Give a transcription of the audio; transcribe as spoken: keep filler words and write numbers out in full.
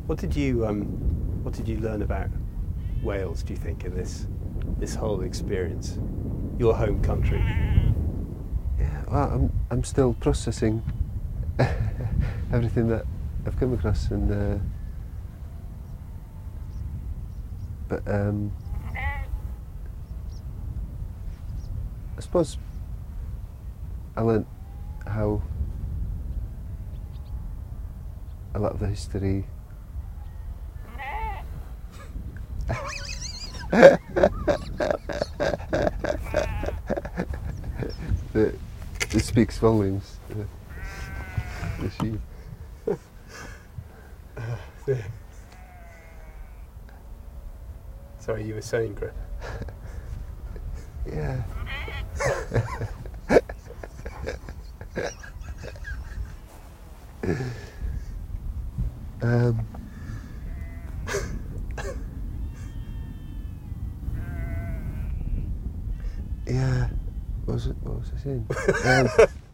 What did you um, What did you learn about Wales, do you think, in this this whole experience? Your home country. Yeah, well, I'm I'm still processing everything that I've come across, and uh, but um, I suppose I learnt how a lot of the history that it speaks volumes. Uh, the sheep. Sorry, you were saying, Gruff? Yeah. um. Yeah. What was it? What was I saying? um,